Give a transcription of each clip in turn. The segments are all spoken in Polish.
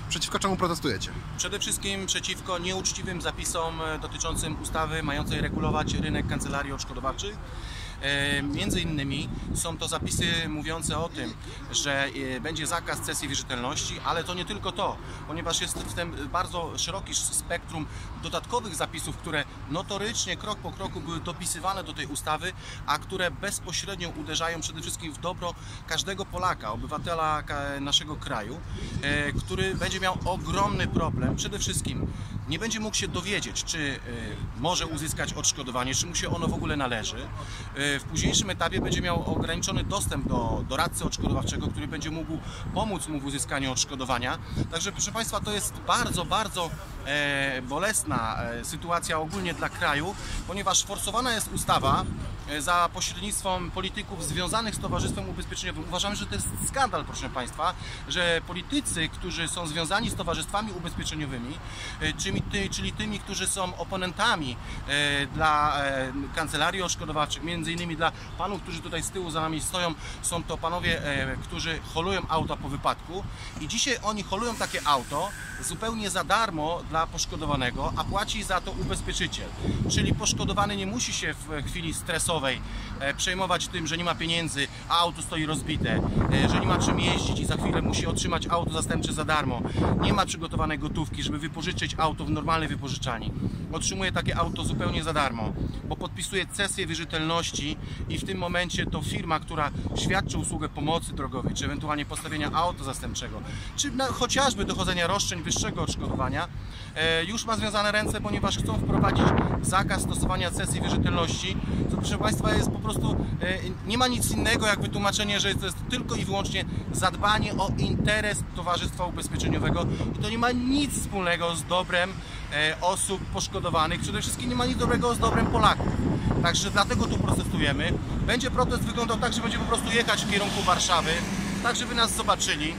Przeciwko czemu protestujecie? Przede wszystkim przeciwko nieuczciwym zapisom dotyczącym ustawy mającej regulować rynek kancelarii odszkodowawczych. Między innymi są to zapisy mówiące o tym, że będzie zakaz cesji wierzytelności, ale to nie tylko to, ponieważ jest w tym bardzo szeroki spektrum dodatkowych zapisów, które notorycznie krok po kroku były dopisywane do tej ustawy, a które bezpośrednio uderzają przede wszystkim w dobro każdego Polaka, obywatela naszego kraju, który będzie miał ogromny problem. Przede wszystkim nie będzie mógł się dowiedzieć, czy może uzyskać odszkodowanie, czy mu się ono w ogóle należy. W późniejszym etapie będzie miał ograniczony dostęp do doradcy odszkodowawczego, który będzie mógł pomóc mu w uzyskaniu odszkodowania. Także proszę Państwa, to jest bardzo, bardzo bolesna sytuacja ogólnie dla kraju, ponieważ forsowana jest ustawa za pośrednictwem polityków związanych z Towarzystwem Ubezpieczeniowym. Uważamy, że to jest skandal, proszę Państwa, że politycy, którzy są związani z towarzystwami ubezpieczeniowymi, czyli tymi, którzy są oponentami dla kancelarii odszkodowawczych, między innymi dla panów, którzy tutaj z tyłu za nami stoją, są to panowie, którzy holują auta po wypadku i dzisiaj oni holują takie auto zupełnie za darmo dla poszkodowanego, a płaci za to ubezpieczyciel. Czyli poszkodowany nie musi się w chwili stresowej przejmować tym, że nie ma pieniędzy, a auto stoi rozbite, że nie ma czym jeździć i za chwilę musi otrzymać auto zastępcze za darmo. Nie ma przygotowanej gotówki, żeby wypożyczyć auto w normalnej wypożyczalni. Otrzymuje takie auto zupełnie za darmo, bo podpisuje cesję wierzytelności i w tym momencie to firma, która świadczy usługę pomocy drogowej, czy ewentualnie postawienia auta zastępczego, czy chociażby dochodzenia roszczeń wyższego odszkodowania, już ma związane ręce, ponieważ chcą wprowadzić zakaz stosowania cesji wierzytelności, co proszę Państwa jest po prostu, nie ma nic innego jak wytłumaczenie, że to jest tylko i wyłącznie zadbanie o interes towarzystwa ubezpieczeniowego i to nie ma nic wspólnego z dobrem osób poszkodowanych, przede wszystkim nie ma nic dobrego z dobrem Polaków. Także dlatego tu protestujemy. Będzie protest wyglądał tak, że będziemy po prostu jechać w kierunku Warszawy, tak żeby nas zobaczyli.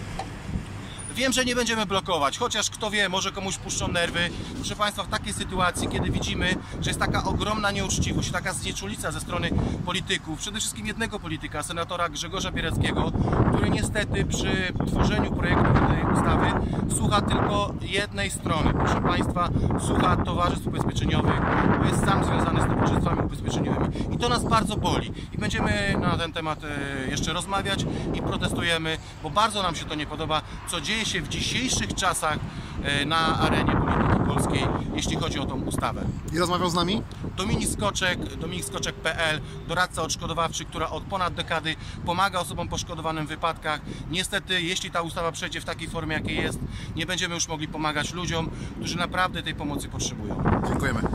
Wiem, że nie będziemy blokować, chociaż kto wie, może komuś puszczą nerwy. Proszę Państwa, w takiej sytuacji, kiedy widzimy, że jest taka ogromna nieuczciwość, taka znieczulica ze strony polityków, przede wszystkim jednego polityka, senatora Grzegorza Biereckiego, który niestety przy tworzeniu projektu tej ustawy słucha tylko jednej strony. Proszę Państwa, słucha towarzystw ubezpieczeniowych, bo jest sam związany z towarzystwami ubezpieczeniowymi. I to nas bardzo boli. I będziemy na ten temat jeszcze rozmawiać i protestujemy, bo bardzo nam się to nie podoba, co dzieje się w dzisiejszych czasach na arenie polityki polskiej, jeśli chodzi o tą ustawę. I rozmawiał z nami? Dominik Skoczek.pl, doradca odszkodowawczy, która od ponad dekady pomaga osobom poszkodowanym w wypadkach. Niestety, jeśli ta ustawa przejdzie w takiej formie, jakiej jest, nie będziemy już mogli pomagać ludziom, którzy naprawdę tej pomocy potrzebują. Dziękujemy.